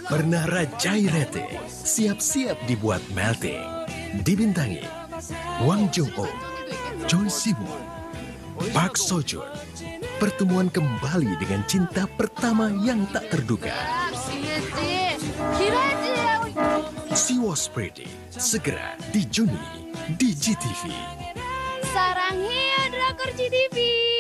Pernah rajai rating, siap-siap dibuat melting. Dibintangi Wang Jung-ho, Choi Si-won, Park Seo-joon. Pertemuan kembali dengan cinta pertama yang tak terduga. She Was Pretty, segera di Juni di GTV. Sarangnya Drakor GTV.